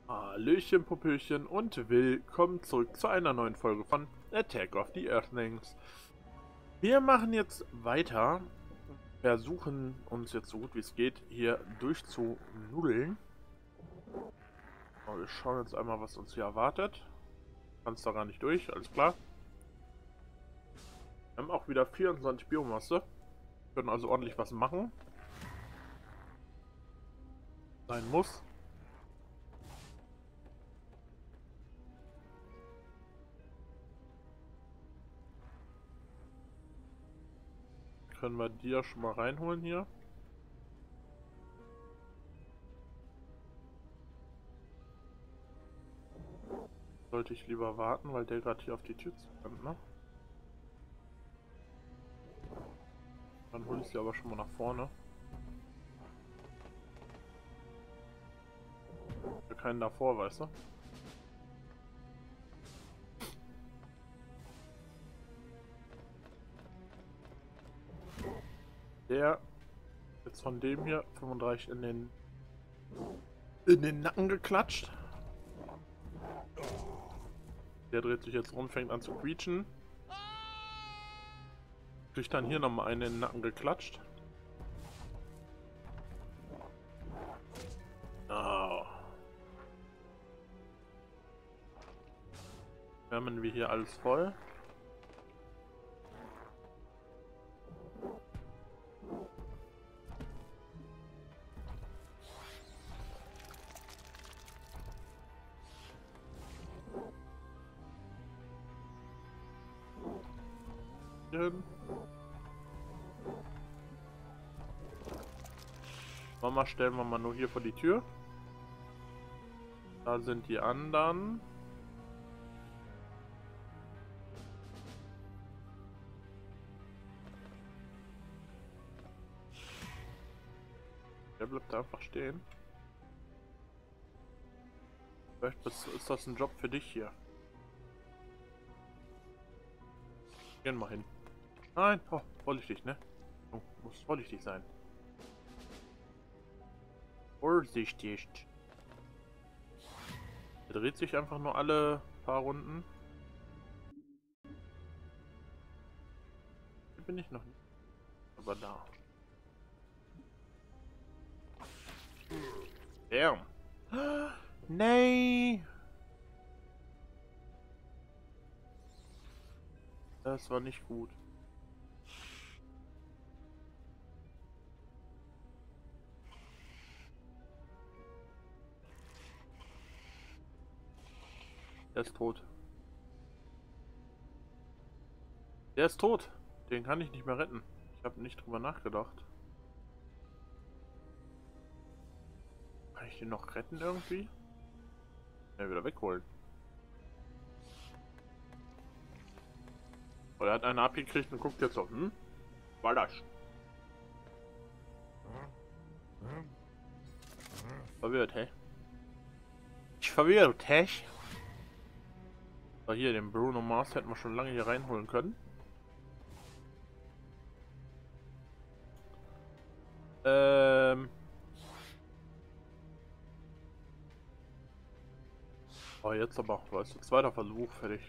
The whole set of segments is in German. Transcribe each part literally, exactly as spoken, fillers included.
Hallöchen, Popöchen und willkommen zurück zu einer neuen Folge von Attack of the Earthlings. Wir machen jetzt weiter, versuchen uns jetzt so gut wie es geht hier durchzunudeln. Wir schauen jetzt einmal, was uns hier erwartet. Kannst da gar nicht durch, alles klar. Wir haben auch wieder vierundzwanzig Biomasse, können also ordentlich was machen. Sein muss. Können wir die ja schon mal reinholen hier. Sollte ich lieber warten, weil der gerade hier auf die Tür zukommt, ne? Dann hole ich sie aber schon mal nach vorne. Wir keinen davor, weißt du? Der jetzt von dem hier fünfunddreißig in den in den Nacken geklatscht. Der dreht sich jetzt rum, fängt an zu quietschen. Kriegt dann hier nochmal einen in den Nacken geklatscht. Oh. Wärmen wir hier alles voll. Hin. Mama stellen wir mal nur hier vor die Tür. Da sind die anderen. Der bleibt einfach stehen. Vielleicht ist das ein Job für dich hier. Gehen wir hin. Nein, oh, vorsichtig, ne? Oh, muss vorsichtig sein. Vorsichtig. Er dreht sich einfach nur alle paar Runden. Hier bin ich noch nicht. Aber da. Damn. Nee. Das war nicht gut. Der ist tot. Der ist tot. Den kann ich nicht mehr retten. Ich habe nicht drüber nachgedacht. Kann ich den noch retten irgendwie? Ja, wieder wegholen. Oh, er hat einen abgekriegt und guckt jetzt so. Hm? War das? Verwirrt, hä? Ich verwirrt, hä? So, hier, den Bruno Mars hätten wir schon lange hier reinholen können. Ähm. Oh, jetzt aber, weißt du, zweiter Versuch, fertig.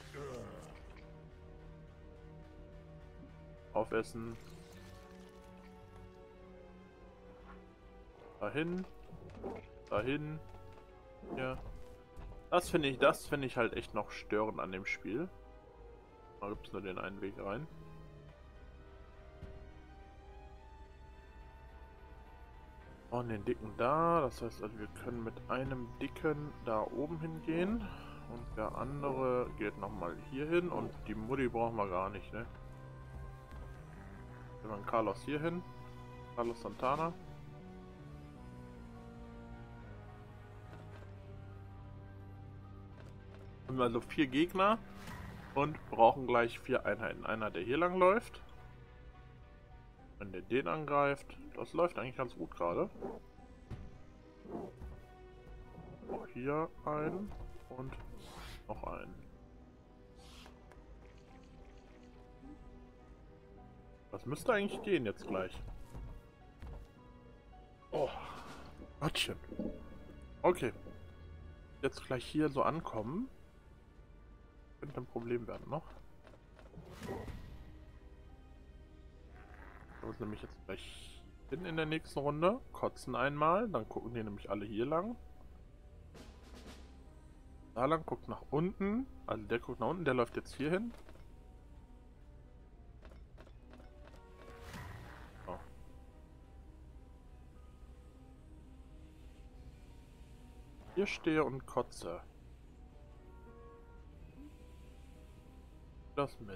Aufessen. Dahin. Dahin. Ja. Das finde ich, das finde ich halt echt noch störend an dem Spiel. Da gibt es nur den einen Weg rein. Und den dicken da. Das heißt also, wir können mit einem dicken da oben hingehen. Und der andere geht nochmal hier hin. Und die Mutti brauchen wir gar nicht, ne? Wir machen Carlos hier hin. Carlos Santana. Wir haben also vier Gegner und brauchen gleich vier Einheiten. Einer, der hier lang läuft. Wenn der den angreift, das läuft eigentlich ganz gut gerade. Auch hier ein und noch einen. Das müsste eigentlich gehen jetzt gleich. Oh, Gottchen. Okay. jetzt gleich hier so ankommen. Könnte ein Problem werden noch. Da muss nämlich jetzt gleich hin in der nächsten Runde. Kotzen einmal, dann gucken die nämlich alle hier lang. Da lang, guckt nach unten. Also der guckt nach unten, der läuft jetzt hier hin. So. Hier stehe und kotze. Das mit.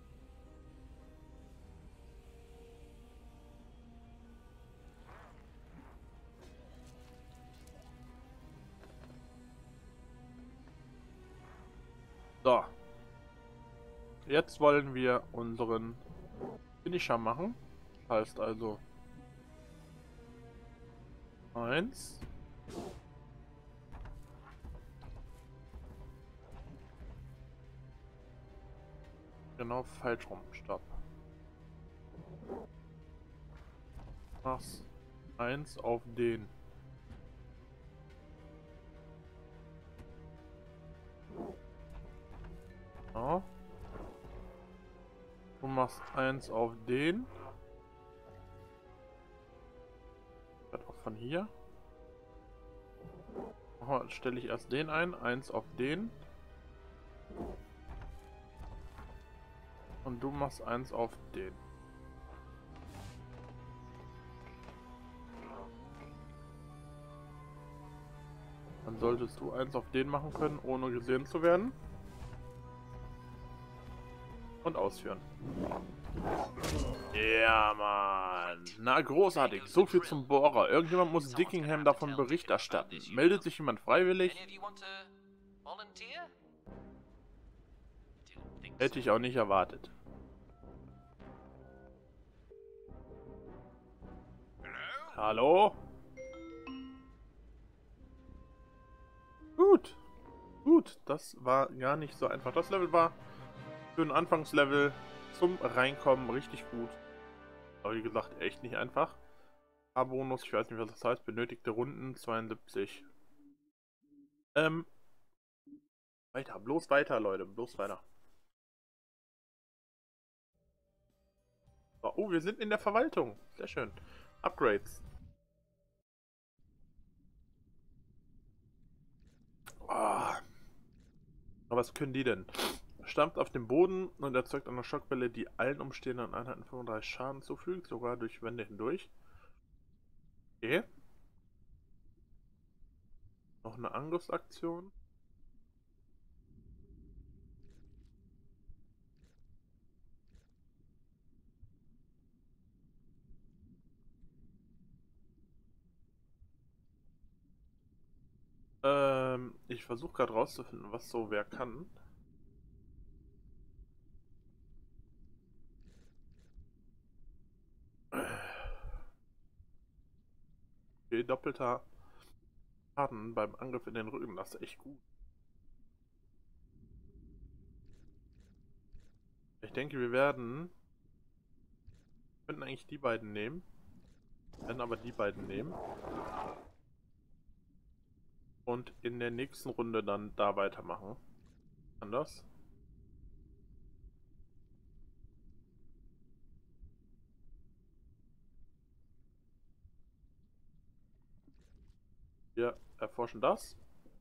So. Jetzt wollen wir unseren Finisher machen. Heißt also eins. Genau, falsch rum. Stopp. Mach's eins auf den. Ja. Du machst eins auf den. Auch von hier. Aha, stelle ich erst den ein. eins auf den. Und du machst eins auf den. Dann solltest du eins auf den machen können, ohne gesehen zu werden. Und ausführen. Ja, Mann. Na, großartig. So viel zum Bohrer. Irgendjemand muss Dickingham davon Bericht erstatten. Meldet sich jemand freiwillig? Hätte ich auch nicht erwartet. Hallo? Gut. Gut. Das war gar nicht so einfach. Das Level war für ein Anfangslevel zum Reinkommen richtig gut. Aber wie gesagt, echt nicht einfach. A-Bonus, ich weiß nicht, was das heißt. Benötigte Runden zweiundsiebzig. Ähm. Weiter. Bloß weiter, Leute. Bloß weiter. So, oh, wir sind in der Verwaltung. Sehr schön. Upgrades. Oh. Aber was können die denn? Stampft auf dem Boden und erzeugt eine Schockwelle, die allen umstehenden Einheiten fünfunddreißig Schaden zufügt, sogar durch Wände hindurch. Okay. Noch eine Angriffsaktion. Ähm, ich versuche gerade rauszufinden, was so wer kann. Okay, doppelter Schaden beim Angriff in den Rücken, das ist echt gut. Ich denke, wir werden... Wir könnten eigentlich die beiden nehmen. Wir werden aber die beiden nehmen. Und in der nächsten Runde dann da weitermachen. Anders. Wir erforschen das.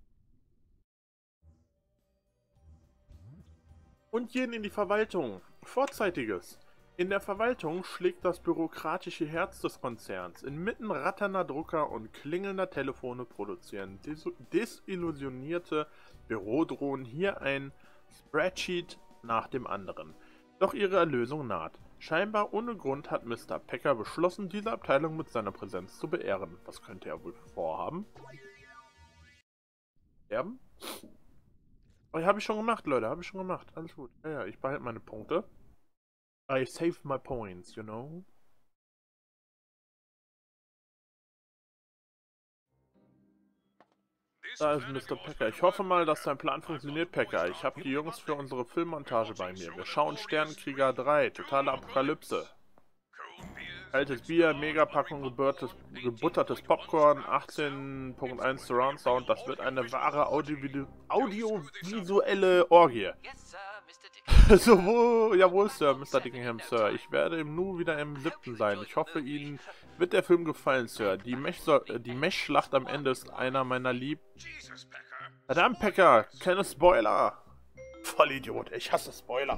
Und gehen in die Verwaltung. Vorzeitiges. In der Verwaltung schlägt das bürokratische Herz des Konzerns. Inmitten ratternder Drucker und klingelnder Telefone produzieren des desillusionierte Bürodrohnen hier ein Spreadsheet nach dem anderen. Doch ihre Erlösung naht. Scheinbar ohne Grund hat Mister Pecker beschlossen, diese Abteilung mit seiner Präsenz zu beehren. Was könnte er wohl vorhaben? Erben? Oh, habe ich schon gemacht, Leute. Habe ich schon gemacht. Alles gut. Ja, ja, ich behalte meine Punkte. I save my points, you know? Da ist Mister Pecker. Ich hoffe mal, dass dein Plan funktioniert, Pecker. Ich habe die Jungs für unsere Filmmontage bei mir. Wir schauen Sternenkrieger drei. Totale Apokalypse. Kaltes Bier, Megapackung gebuttertes, gebuttertes Popcorn, achtzehn Punkt eins Surround Sound. Das wird eine wahre Audio audiovisuelle Orgie. So, wo, jawohl, Sir, Mister Dickingham, Sir. Ich werde im Nu wieder im siebten sein. Ich hoffe, Ihnen wird der Film gefallen, Sir. Die Mech-Schlacht am Ende ist einer meiner Lieb... Verdammt, Packer, keine Spoiler. Vollidiot, ich hasse Spoiler.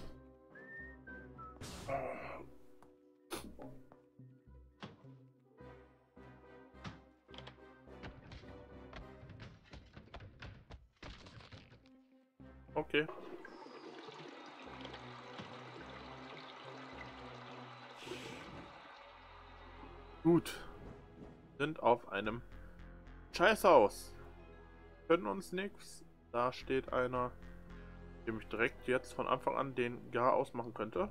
Okay. Gut. Sind auf einem Scheißhaus. Können uns nichts. Da steht einer, dem ich direkt jetzt von Anfang an den Gar ausmachen könnte.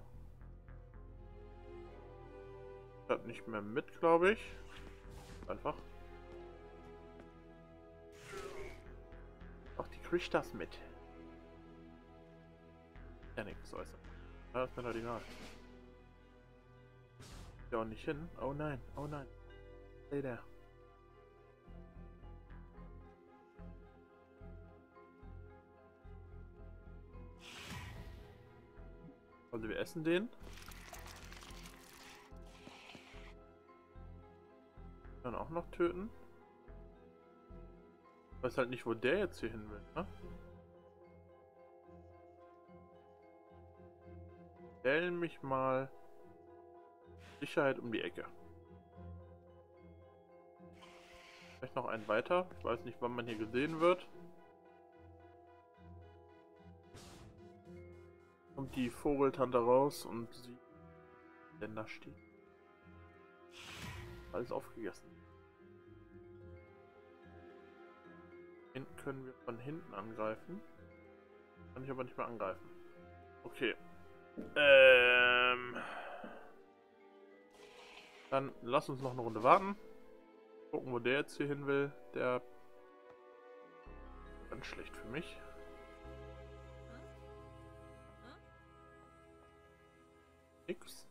Hat nicht mehr mit, glaube ich. Einfach. Auch die kriegt das mit. Ja, nichts äußern. Ja, ist mir doch egal. Ja, auch nicht hin. Oh nein, oh nein. Stay there. Also wir essen den. Dann auch noch töten. Ich weiß halt nicht, wo der jetzt hier hin will, ne? Stell mich mal Sicherheit um die Ecke. Vielleicht noch einen weiter. Ich weiß nicht, wann man hier gesehen wird. Kommt die Vogeltante raus und sie denn da steht. Alles aufgegessen. Den können wir von hinten angreifen. Kann ich aber nicht mehr angreifen. Okay. Ähm. Dann lass uns noch eine Runde warten. Gucken, wo der jetzt hier hin will. Der ganz schlecht für mich. Nix.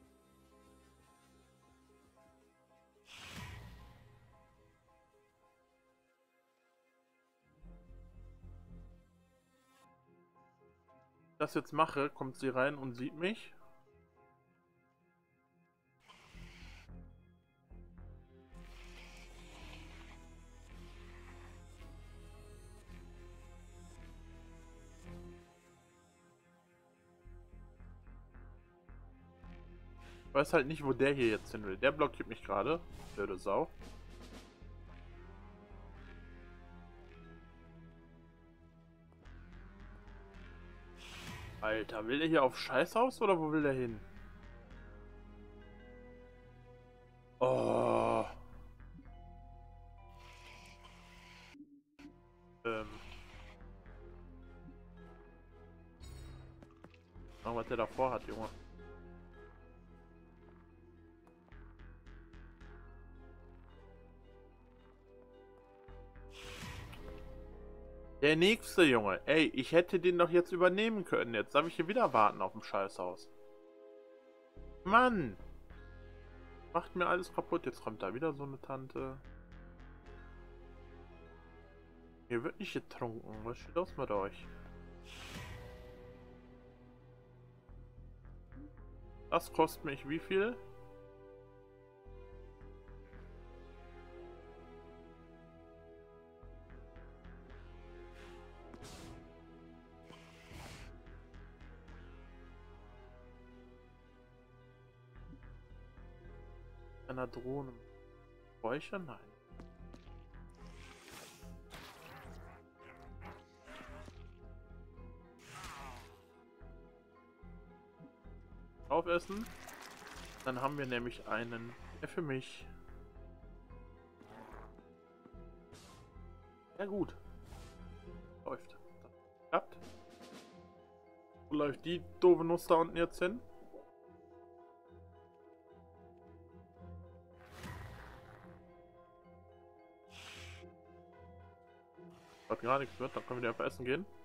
Wenn ich das jetzt mache, kommt sie rein und sieht mich. Ich weiß halt nicht, wo der hier jetzt hin will. Der blockiert mich gerade. Blöde Sau. Alter, will der hier auf Scheißhaus oder wo will der hin? Oh. Ähm. Mal, was der davor hat, Junge. Der nächste Junge. Ey, ich hätte den doch jetzt übernehmen können. Jetzt darf ich hier wieder warten auf dem Scheißhaus. Mann! Macht mir alles kaputt. Jetzt kommt da wieder so eine Tante. Hier wird nicht getrunken. Was ist los mit euch? Das kostet mich wie viel? Einer Drohne. Räucher? Nein. Aufessen. Dann haben wir nämlich einen, der für mich. Ja gut. Läuft. Das klappt. Wo läuft die doofe Nuss da unten jetzt hin? Hat gar nichts wird, dann können wir einfach essen gehen.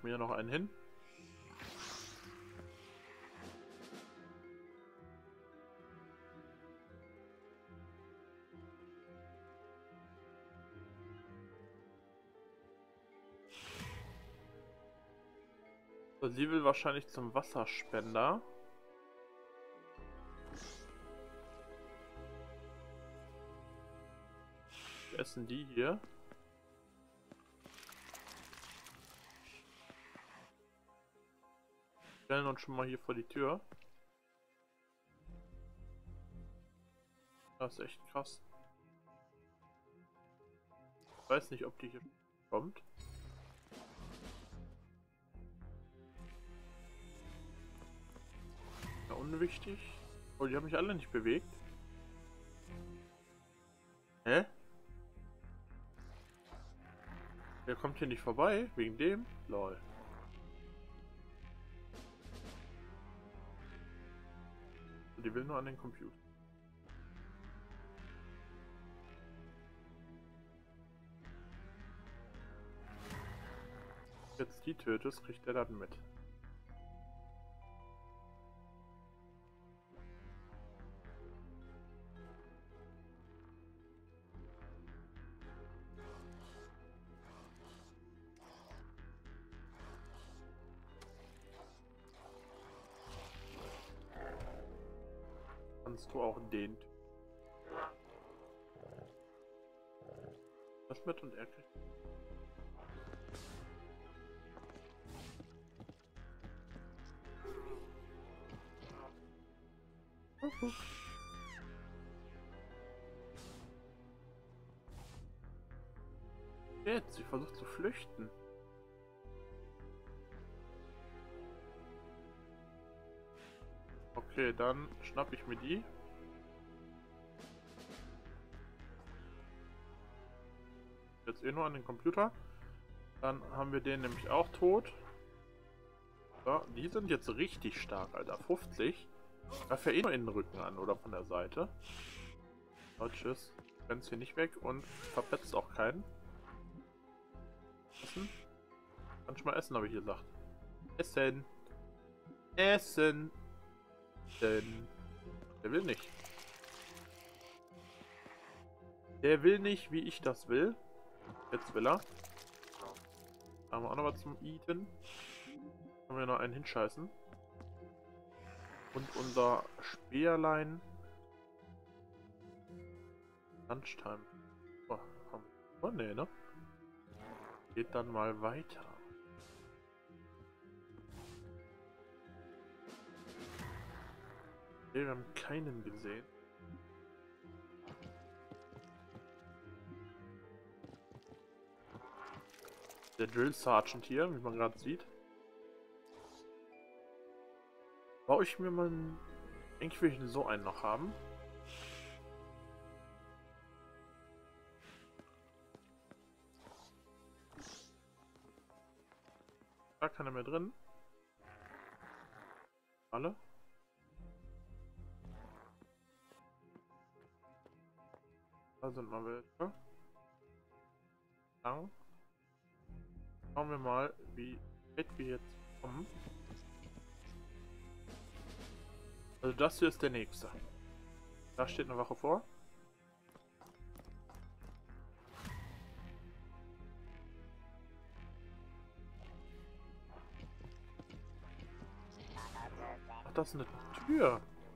ich mir hier noch einen hin. So, sie will wahrscheinlich zum Wasserspender. Wir essen die hier. Stellen uns schon mal hier vor die Tür. Das ist echt krass. Ich weiß nicht, ob die hier kommt. Ja, unwichtig. Oh, die haben mich alle nicht bewegt. Hä? Der kommt hier nicht vorbei, wegen dem? Lol. Die will nur an den Computer. Jetzt die tötest, kriegt er dann mit. Kannst du auch den was mit und er kriegt. Jetzt, sie versucht zu flüchten. Okay, dann schnapp ich mir die. Jetzt eh nur an den Computer. Dann haben wir den nämlich auch tot. So, die sind jetzt richtig stark, Alter. fünfzig. Greift ja eh nur in den Rücken an oder von der Seite. So, tschüss. Rennst hier nicht weg und verpetzt auch keinen. Essen? Kannst du mal essen, habe ich gesagt. Essen. Essen. Denn der will nicht. Der will nicht, wie ich das will. Jetzt will er. Da haben wir auch noch was zum Eaten. Können wir noch einen hinscheißen. Und unser Speerlein. Lunchtime. Oh, komm. Oh, nee, ne? Geht dann mal weiter. Okay, wir haben keinen gesehen. Der Drill Sergeant hier, wie man gerade sieht. Baue ich mir mal einen... Eigentlich will ich so einen noch haben. Da keiner mehr drin. Alle. Da sind mal welche. Dann schauen wir mal, wie weit wir jetzt kommen. Also das hier ist der nächste. Da steht eine Wache vor. Ach, das ist eine Tür.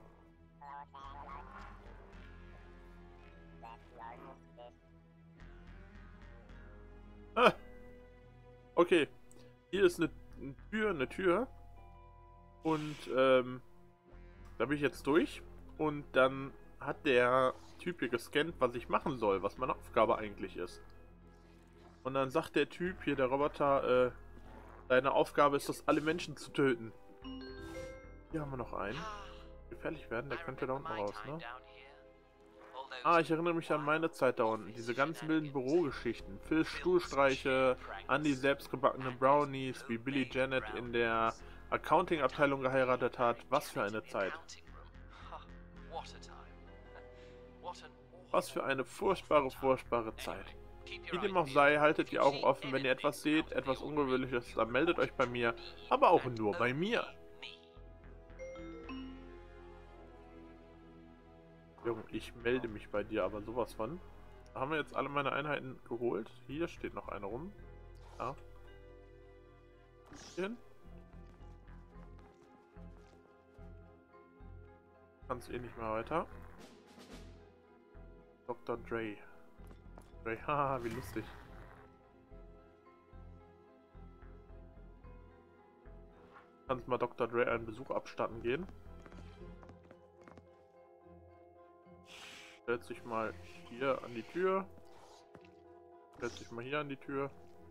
Ah. Okay. Hier ist eine, eine Tür, eine Tür. Und ähm, da bin ich jetzt durch. Und dann hat der Typ hier gescannt, was ich machen soll, was meine Aufgabe eigentlich ist. Und dann sagt der Typ hier, der Roboter, äh, deine Aufgabe ist es, alle Menschen zu töten. Hier haben wir noch einen. Gefährlich werden, der könnte da unten raus, ne? Ah, ich erinnere mich an meine Zeit da unten. Diese ganzen wilden Bürogeschichten. Phil's Stuhlstreiche, Andy selbstgebackene Brownies, wie Billy Janet in der Accounting-Abteilung geheiratet hat. Was für eine Zeit. Was für eine furchtbare, furchtbare Zeit. Wie dem auch sei, haltet die Augen offen, wenn ihr etwas seht, etwas Ungewöhnliches, dann meldet euch bei mir, aber auch nur bei mir. Junge, ich melde mich bei dir, aber sowas von. Haben wir jetzt alle meine Einheiten geholt? Hier steht noch eine rum. Ja. Hier hin. Kannst eh nicht mehr weiter. Doktor Dre. Dre, haha, wie lustig. Kannst mal Doktor Dre einen Besuch abstatten gehen. Stellt sich mal hier an die Tür. Stellt sich mal hier an die Tür.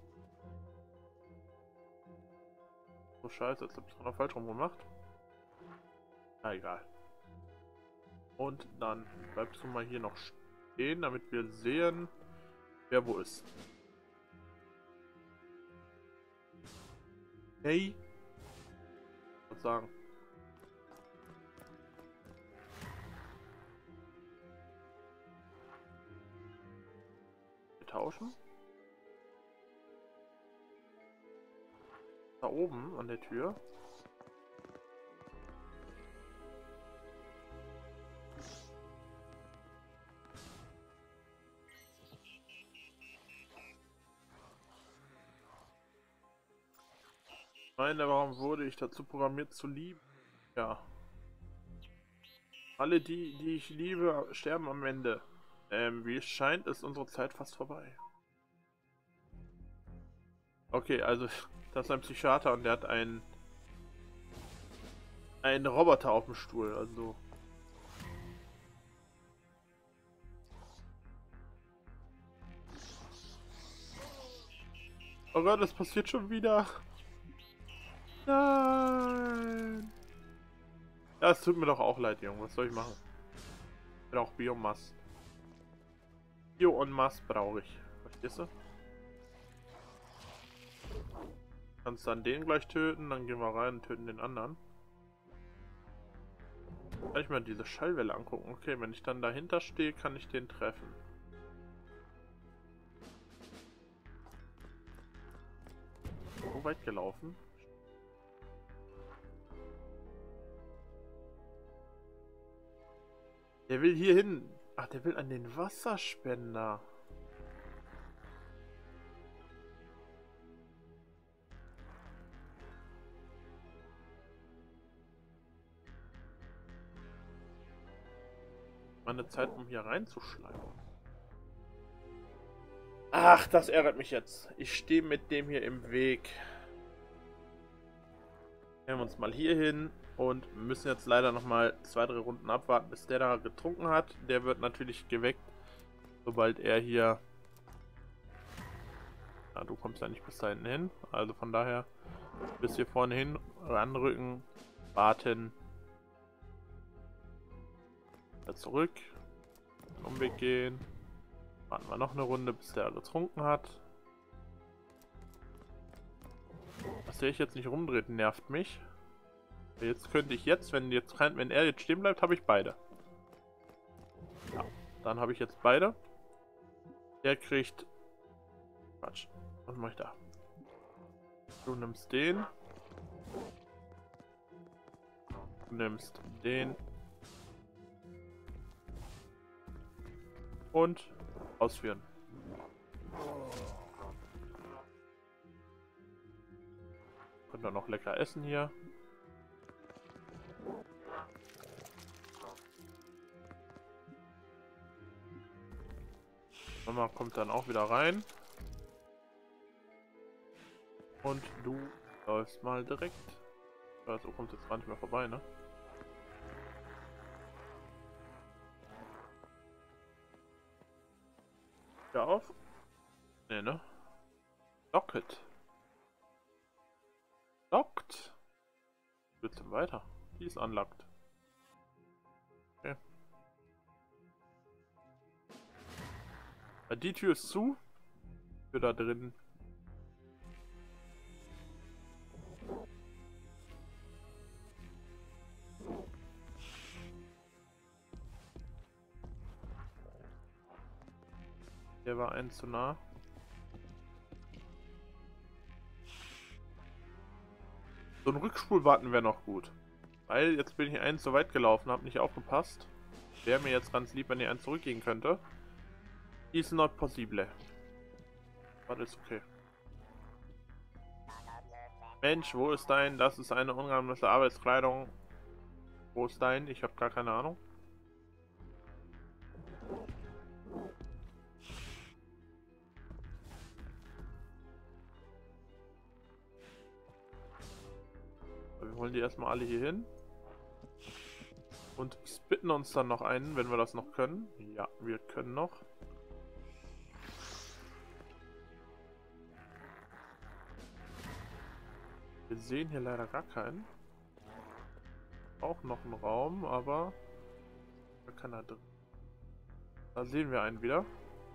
So scheiße, jetzt hab ich es noch falsch rum gemacht. Na egal. Und dann bleibst du mal hier noch stehen, damit wir sehen, wer wo ist. Hey. Was sagen? Wir tauschen. Da oben an der Tür. Meine, warum wurde ich dazu programmiert zu lieben? Ja. Alle die, die ich liebe, sterben am Ende. Ähm, wie es scheint, ist unsere Zeit fast vorbei. Okay, also das ist ein Psychiater und der hat einen einen Roboter auf dem Stuhl, also. Oh Gott, das passiert schon wieder. Nein. Ja, es tut mir doch auch leid, Junge. Was soll ich machen? Ich brauche Biomasse. Bio und Mass brauche ich. Verstehst du? Kannst dann den gleich töten, dann gehen wir rein und töten den anderen. Kann ich mir diese Schallwelle angucken? Okay, wenn ich dann dahinter stehe, kann ich den treffen. So weit gelaufen. Der will hier hin. Ach, der will an den Wasserspender. Meine Zeit, um hier reinzuschleimen. Ach, das ärgert mich jetzt. Ich stehe mit dem hier im Weg. Nehmen wir uns mal hier hin und müssen jetzt leider noch mal zwei, drei Runden abwarten, bis der da getrunken hat. Der wird natürlich geweckt, sobald er hier... Na, du kommst ja nicht bis da hinten hin. Also von daher bis hier vorne hin ranrücken, warten. Wieder zurück. Umweg gehen. Warten wir noch eine Runde, bis der getrunken hat. Dass der sich jetzt nicht rumdreht, nervt mich. Jetzt könnte ich jetzt, wenn jetzt wenn er jetzt stehen bleibt, habe ich beide. Ja, dann habe ich jetzt beide. Der kriegt... Quatsch. Was mache ich da? Du nimmst den. Du nimmst den. Und ausführen. Könnt ihr noch lecker essen hier. Mama kommt dann auch wieder rein. Und du läufst mal direkt. Ja, so kommt jetzt gar nicht mehr vorbei, ne? Ja, auf. Ne, ne? Locket. Lockt. Geht's denn weiter? Die ist unlocked. Okay. Die Tür ist zu. Für da drin. Der war ein zu nah. So ein Rückspulwarten wäre noch gut. Weil jetzt bin ich eins so weit gelaufen, habe nicht aufgepasst. Wäre mir jetzt ganz lieb, wenn ihr eins zurückgehen könnte. Is not possible. Aber ist okay. Mensch, wo ist dein? Das ist eine ungeheimliche Arbeitskleidung. Wo ist dein? Ich habe gar keine Ahnung. Wir holen die erstmal alle hier hin. Und spitten uns dann noch einen, wenn wir das noch können. Ja, wir können noch. Wir sehen hier leider gar keinen. Auch noch einen Raum, aber da kann er drin. Da sehen wir einen wieder.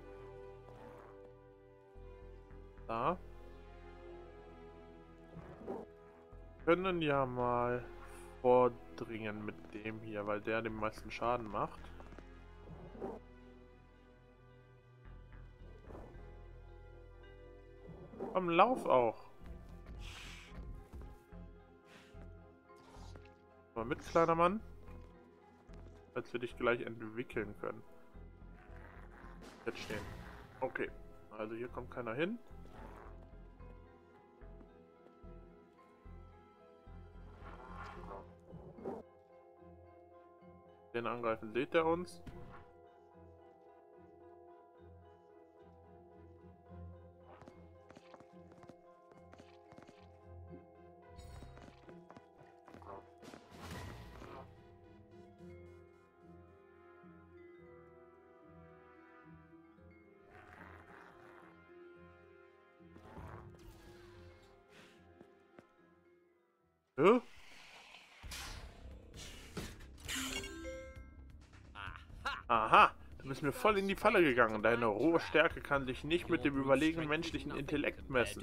Da. Wir können ja mal vordringen mit dem hier, weil der den meisten Schaden macht. Am Lauf auch. Mal mit, kleiner Mann. Als wir dich gleich entwickeln können. Jetzt stehen. Okay. Also hier kommt keiner hin. Den angreifen seht ihr uns. Hä? Aha, du bist mir voll in die Falle gegangen. Deine rohe Stärke kann sich nicht mit dem überlegenen menschlichen Intellekt messen.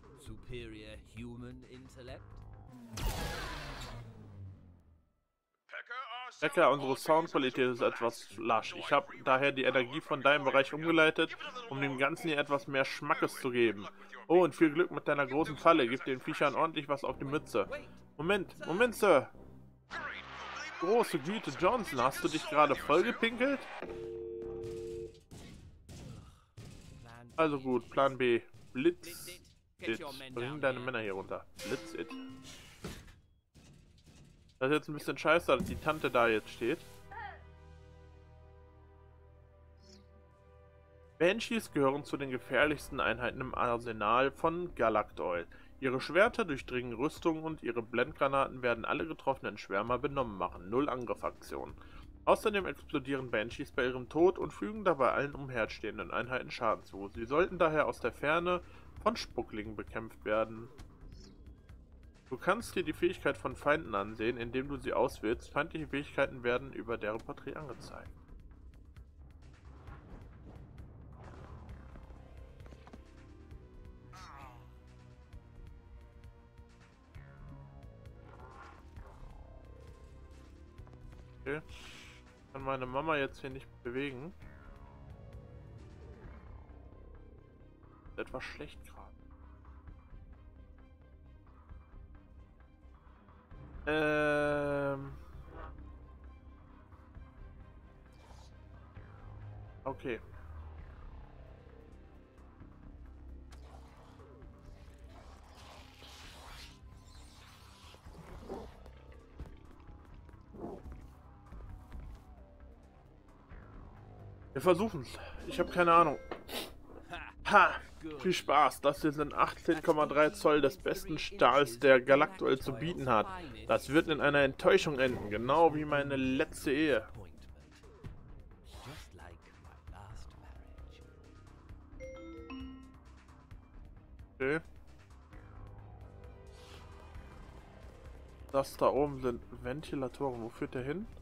Becker, unsere Soundqualität ist etwas lasch. Ich habe daher die Energie von deinem Bereich umgeleitet, um dem Ganzen hier etwas mehr Schmackes zu geben. Oh, und viel Glück mit deiner großen Falle. Gib den Viechern ordentlich was auf die Mütze. Moment, Moment, Sir. Große Güte, Johnson, hast du dich gerade vollgepinkelt? Also gut, Plan B. Blitz it. Bring deine Männer hier runter. Blitz it. Das ist jetzt ein bisschen scheiße, dass die Tante da jetzt steht. Banshees gehören zu den gefährlichsten Einheiten im Arsenal von Galactoid. Ihre Schwerter durchdringen Rüstungen und ihre Blendgranaten werden alle getroffenen Schwärmer benommen machen. Null Angriffaktionen. Außerdem explodieren Banshees bei ihrem Tod und fügen dabei allen umherstehenden Einheiten Schaden zu. Sie sollten daher aus der Ferne von Spucklingen bekämpft werden. Du kannst dir die Fähigkeit von Feinden ansehen, indem du sie auswählst. Feindliche Fähigkeiten werden über deren Porträt angezeigt. Okay. Ich kann meine Mama jetzt hier nicht bewegen. Ist etwas schlecht gerade. Ähm. Okay. Wir versuchen es. Ich habe keine Ahnung. Ha! Viel Spaß. Das hier sind achtzehn Komma drei Zoll des besten Stahls, der Galactoid zu bieten hat. Das wird in einer Enttäuschung enden, genau wie meine letzte Ehe. Okay. Das da oben sind Ventilatoren. Wo führt der hin?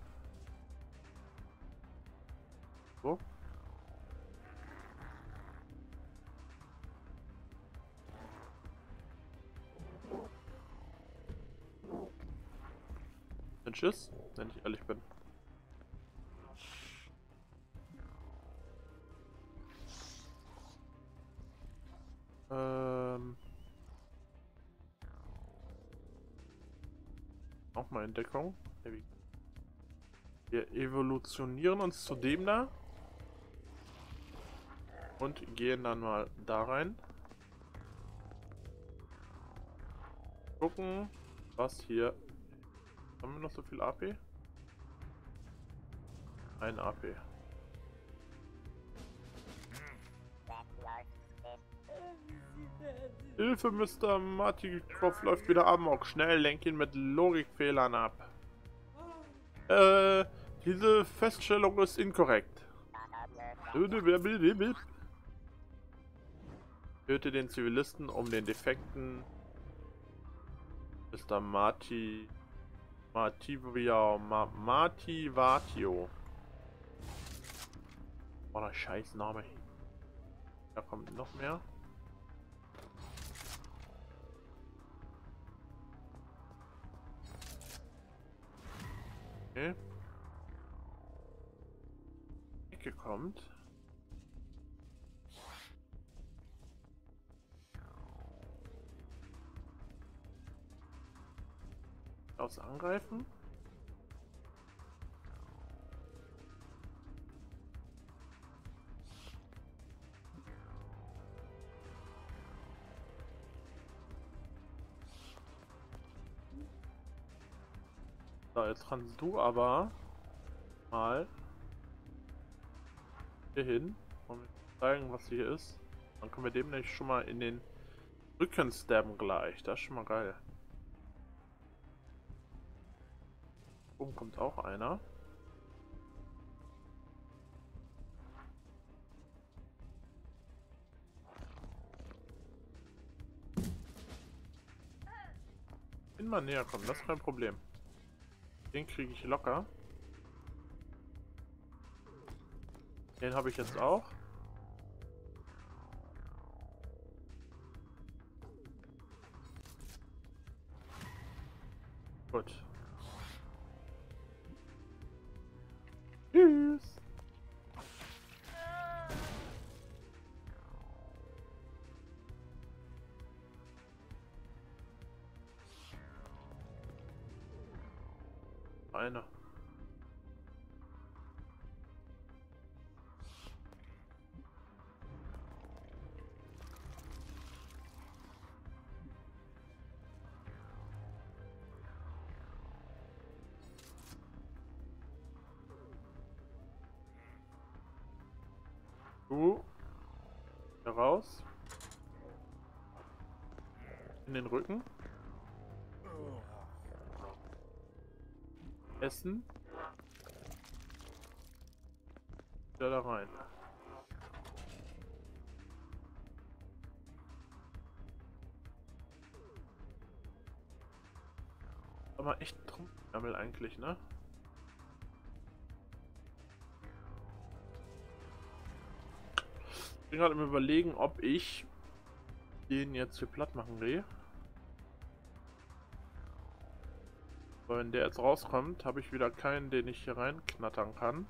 So. Ein Schiss, wenn ich ehrlich bin. Ähm. nochmal in Deckung. Wir evolutionieren uns zu dem da. Und gehen dann mal da rein. Gucken, was hier... Haben wir noch so viel A P? Ein A P. Hilfe, Mister Martikov läuft wieder amok. Schnell, lenk ihn mit Logikfehlern ab. Äh, diese Feststellung ist inkorrekt. Töte den Zivilisten, um den defekten Mister Marti... Martivia... Ma, Martivatio. Oh, der Scheißname. Da kommt noch mehr. Okay. Ecke kommt. Aus angreifen. So, jetzt kannst du aber mal hier hin und zeigen, was hier ist. Dann können wir dem nämlich schon mal in den Rücken stabben gleich. Das ist schon mal geil. Oben kommt auch einer. Bin mal näher kommen, das ist kein Problem. Den kriege ich locker. Den habe ich jetzt auch. Gut. Tschüss. Einer. Du. Heraus. In den Rücken. Essen. Wieder da rein. Aber echt Trumpfärmel eigentlich, ne? Ich bin gerade im Überlegen, ob ich den jetzt hier platt machen will. Aber wenn der jetzt rauskommt, habe ich wieder keinen, den ich hier reinknattern kann.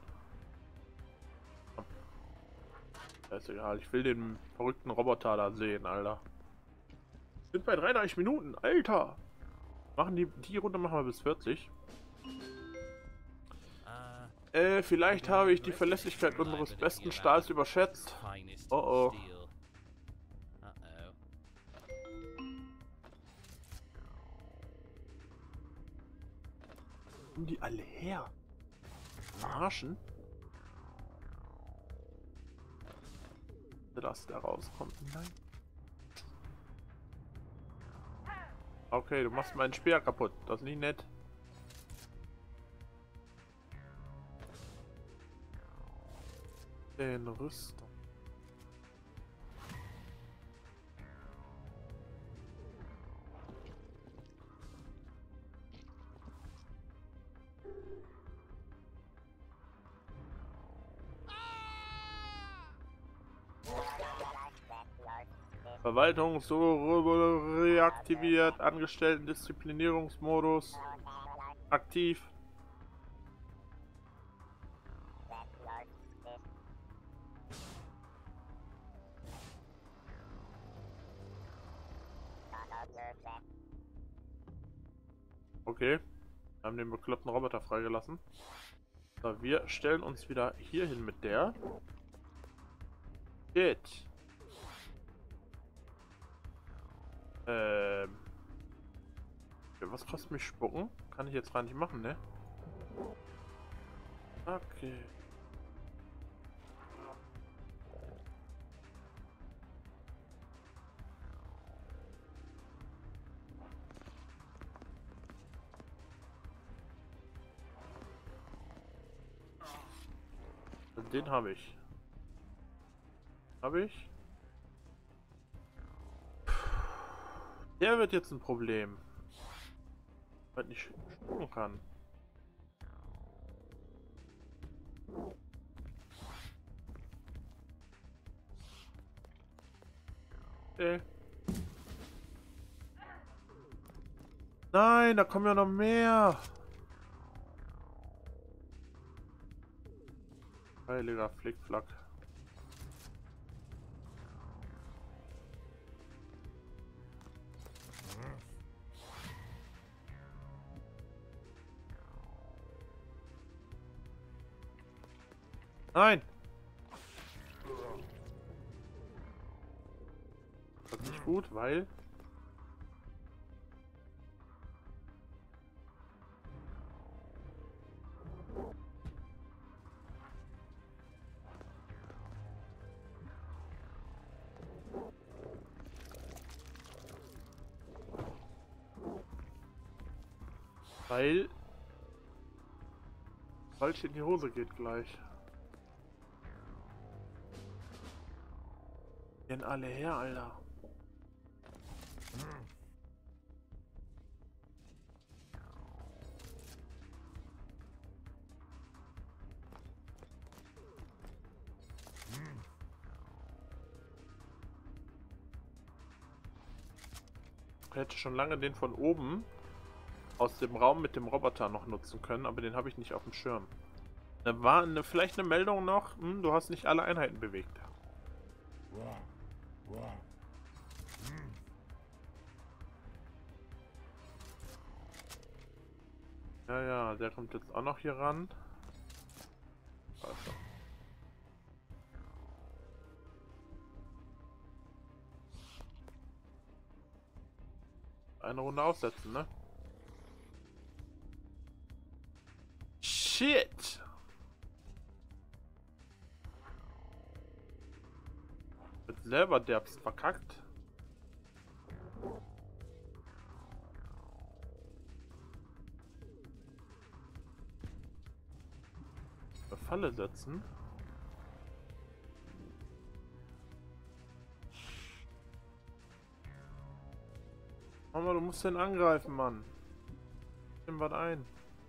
Das ist egal, ich will den verrückten Roboter da sehen, Alter. Sind bei dreiunddreißig Minuten, Alter! Machen die, die Runde machen wir bis vierzig. Äh, vielleicht habe ich die Verlässlichkeit unseres besten Stahls überschätzt. Oh oh. Kommen die alle her? Verarschen? Dass der rauskommt. Nein. Okay, du machst meinen Speer kaputt. Das ist nicht nett. Den Rüstung. Verwaltung so reaktiviert, Angestellten-Disziplinierungsmodus aktiv. Okay. Wir haben den bekloppten Roboter freigelassen. So, wir stellen uns wieder hier hin mit der. Shit. Ähm. Was kostet mich spucken? Kann ich jetzt gar nicht machen, ne? Okay. Den habe ich. Habe ich? Der wird jetzt ein Problem. Weil ich nicht spucken kann. Okay. Nein, da kommen ja noch mehr. Heiliger Flickflack. Nein! Das ist nicht gut, weil... Weil... falsch in die Hose geht gleich. Gehen alle her, Alter. Ich hätte schon lange den von oben aus dem Raum mit dem Roboter noch nutzen können, aber den habe ich nicht auf dem Schirm. Da war eine, vielleicht eine Meldung noch, hm, du hast nicht alle Einheiten bewegt. Ja, ja, der kommt jetzt auch noch hier ran. Also. Eine Runde aussetzen, ne? Shit! Wird selber derbst verkackt. Eine Falle setzen. Mama, du musst den angreifen, Mann. Nimm was ein.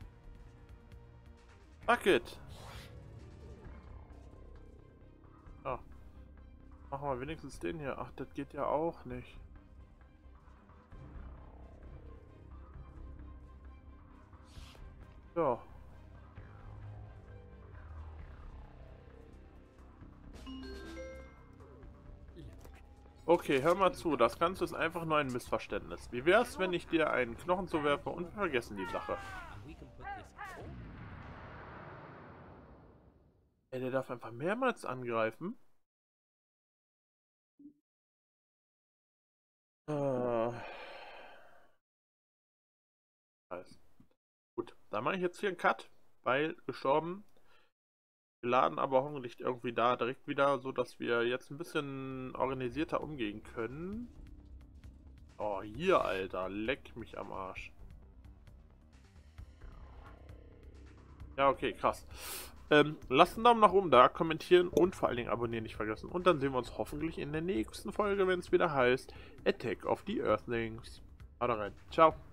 Fuck it! Ah. Machen wir wenigstens den hier. Ach, das geht ja auch nicht. Ja. Okay, hör mal zu. Das Ganze ist einfach nur ein Missverständnis. Wie wär's, wenn ich dir einen Knochen zuwerfe und wir vergessen die Sache? Ey, der darf einfach mehrmals angreifen. Äh. Also. Gut, dann mache ich jetzt hier einen Cut, weil gestorben. Wir laden aber hoffentlich irgendwie da direkt wieder, so dass wir jetzt ein bisschen organisierter umgehen können. Oh, hier, Alter, leck mich am Arsch. Ja, okay, krass. Ähm, lasst einen Daumen nach oben da, kommentieren und vor allen Dingen abonnieren nicht vergessen. Und dann sehen wir uns hoffentlich in der nächsten Folge, wenn es wieder heißt Attack of the Earthlings. Haut rein. Ciao.